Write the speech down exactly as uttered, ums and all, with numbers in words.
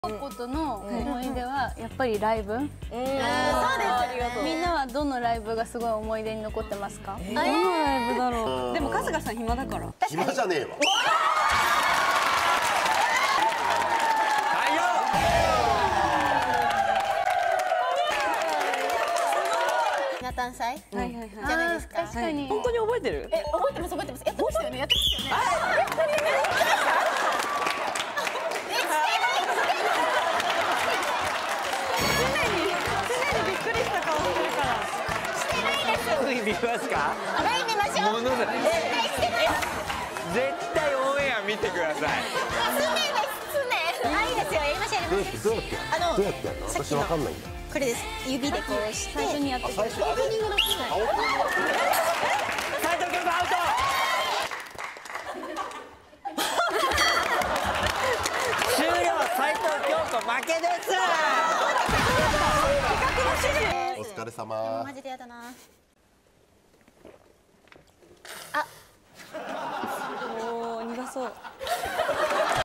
ことの思い出はやっぱりライブ。そうです。みんなはどのライブがすごい思い出に残ってますか？どのライブだろう。でも春日さん暇だから。 暇じゃねえわ。 ひな誕祭じゃないですか。 確かに。 本当に覚えてる？ え、覚えてます覚えてます。やってましたよねやってましたよね。 見ますか？ はい見ましょう。 ものすごい。絶対オンエア見てください。 常です常。あ、いいですよやりましょうやりましょう。 どうやってあのどうやってやるの？私わかんないんだ。 これです。指でこうして最初にやって。 最初あれ。 斉藤京子アウト。終了。斉藤京子負けです。 お疲れ様。 マジでやだな。 おお、苦そう。